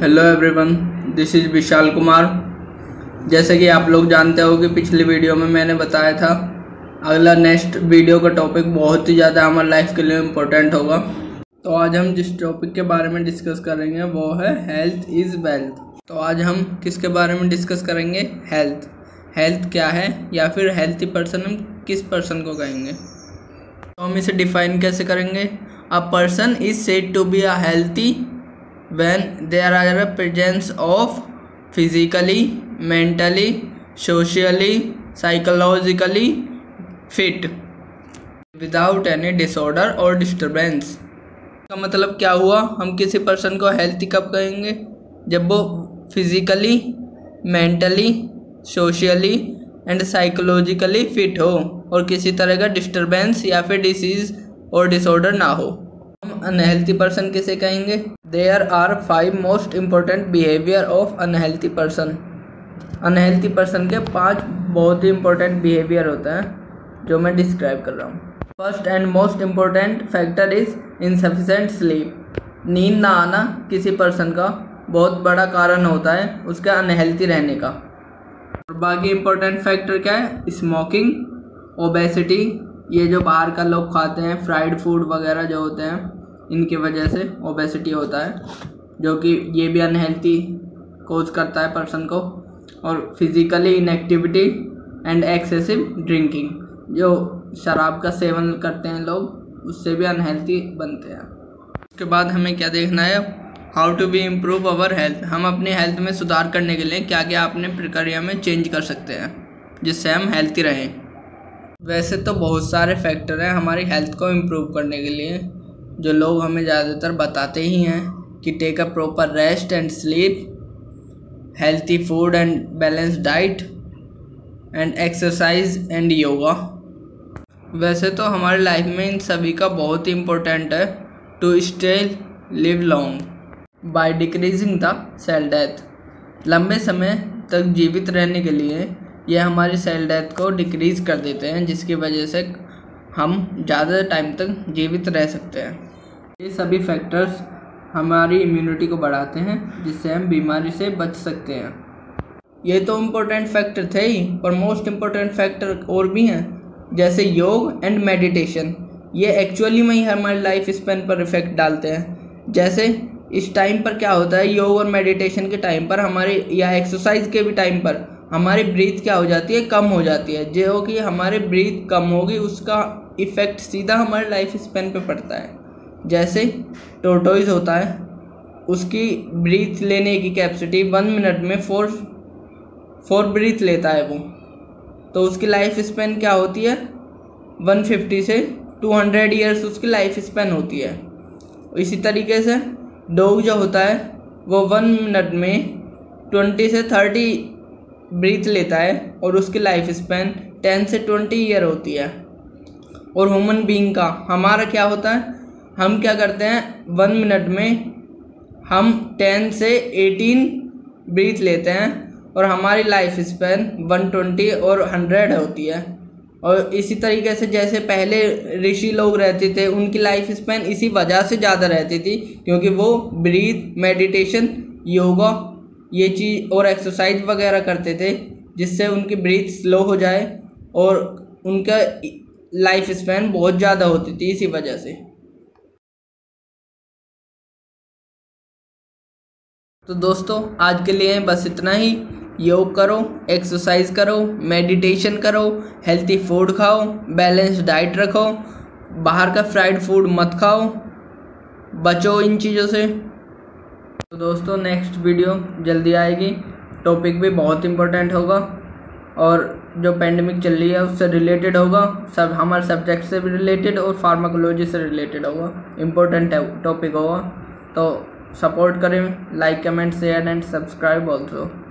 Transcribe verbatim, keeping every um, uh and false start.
Hello everyone, this is Vishal Kumar. जैसे कि आप लोग जानते हो कि पिछली वीडियो में मैंने बताया था अगला नेक्स्ट वीडियो का टॉपिक बहुत ही ज़्यादा हमारी लाइफ के लिए इम्पोर्टेंट होगा। तो आज हम जिस टॉपिक के बारे में डिस्कस करेंगे वो है हेल्थ इज़ वेल्थ। तो आज हम किसके बारे में डिस्कस करेंगे? हेल्थ। हेल्थ क्या है या फिर हेल्थी पर्सन हम किस पर्सन को कहेंगे? तो हम इसे डिफाइन कैसे करेंगे? A person is said to be a healthy when there are a presence of physically, mentally, socially, psychologically fit without any disorder or disturbance। का मतलब क्या हुआ? हम किसी पर्सन को हेल्थी कब कहेंगे? जब वो physically, mentally, socially and psychologically fit हो और किसी तरह का डिस्टर्बेंस या फिर डिसीज और डिसऑर्डर ना हो। हम अनहेल्थी पर्सन किसे कहेंगे? There are five most important behaviour of unhealthy person. Unhealthy person के पांच बहुत ही इम्पोर्टेंट बिहेवियर होते हैं जो मैं डिस्क्राइब कर रहा हूँ। First and most important factor is insufficient sleep. नींद ना आना किसी पर्सन का बहुत बड़ा कारण होता है उसके अनहेल्थी रहने का। और बाकी इम्पोर्टेंट फैक्टर क्या है? स्मोकिंग, ओबेसिटी, ये जो बाहर का लोग खाते हैं फ्राइड फूड वगैरह जो होते हैं इनकी वजह से ओबेसिटी होता है, जो कि ये भी अनहेल्थी कोज करता है पर्सन को। और physically inactivity and excessive drinking, जो शराब का सेवन करते हैं लोग उससे भी अनहेल्थी बनते हैं। उसके बाद हमें क्या देखना है? How to be improve our health. हम अपनी हेल्थ में सुधार करने के लिए क्या क्या अपने प्रक्रिया में चेंज कर सकते हैं जिससे हम हेल्थी रहें। वैसे तो बहुत सारे फैक्टर हैं हमारी हेल्थ को इम्प्रूव करने के लिए जो लोग हमें ज़्यादातर बताते ही हैं कि take a proper rest and sleep, healthy food and balance diet and exercise and yoga. वैसे तो हमारी लाइफ में इन सभी का बहुत ही इम्पोर्टेंट है to stay live long by decreasing the cell death. लंबे समय तक जीवित रहने के लिए ये हमारी सेल डेथ को डिक्रीज कर देते हैं जिसकी वजह से हम ज़्यादा टाइम तक जीवित रह सकते हैं। ये सभी फैक्टर्स हमारी इम्यूनिटी को बढ़ाते हैं जिससे हम बीमारी से बच सकते हैं। ये तो इम्पोर्टेंट फैक्टर थे ही, पर मोस्ट इम्पोर्टेंट फैक्टर और भी हैं जैसे योग एंड मेडिटेशन। ये एक्चुअली में ही हमारी लाइफ स्पैन पर इफेक्ट डालते हैं। जैसे इस टाइम पर क्या होता है, योग और मेडिटेशन के टाइम पर हमारे या एक्सरसाइज के भी टाइम पर हमारी ब्रीथ क्या हो जाती है? कम हो जाती है। जो कि हमारे ब्रीथ कम होगी उसका इफ़ेक्ट सीधा हमारे लाइफ स्पैन पे पड़ता है। जैसे टोर्टोइज होता है, उसकी ब्रीथ लेने की कैपेसिटी वन मिनट में फोर फोर ब्रीथ लेता है वो, तो उसकी लाइफ स्पैन क्या होती है? वन फिफ्टी से टू हंड्रेड ईयर्स उसकी लाइफ स्पैन होती है। इसी तरीके से डॉग जो होता है वो वन मिनट में ट्वेंटी से थर्टी ब्रीथ लेता है और उसकी लाइफ स्पैन टेन से ट्वेंटी ईयर होती है। और ह्यूमन बीइंग का हमारा क्या होता है? हम क्या करते हैं? वन मिनट में हम टेन से एटीन ब्रीथ लेते हैं और हमारी लाइफ स्पैन वन ट्वेंटी और हंड्रेड होती है। और इसी तरीके से जैसे पहले ऋषि लोग रहते थे उनकी लाइफ स्पैन इसी वजह से ज़्यादा रहती थी क्योंकि वो ब्रीथ, मेडिटेशन, योगा ये चीज़ और एक्सरसाइज वगैरह करते थे जिससे उनकी ब्रीथ स्लो हो जाए और उनका लाइफ स्पैन बहुत ज़्यादा होती थी इसी वजह से। तो दोस्तों आज के लिए बस इतना ही। योग करो, एक्सरसाइज करो, मेडिटेशन करो, हेल्थी फूड खाओ, बैलेंस डाइट रखो, बाहर का फ्राइड फूड मत खाओ, बचो इन चीज़ों से। तो दोस्तों नेक्स्ट वीडियो जल्दी आएगी। टॉपिक भी बहुत इम्पोर्टेंट होगा और जो पेंडेमिक चल रही है उससे रिलेटेड होगा, सब हमारे सब्जेक्ट से भी रिलेटेड और फार्माकोलॉजी से रिलेटेड होगा। इम्पोर्टेंट टॉपिक होगा। तो सपोर्ट करें, like, comment, share and subscribe also.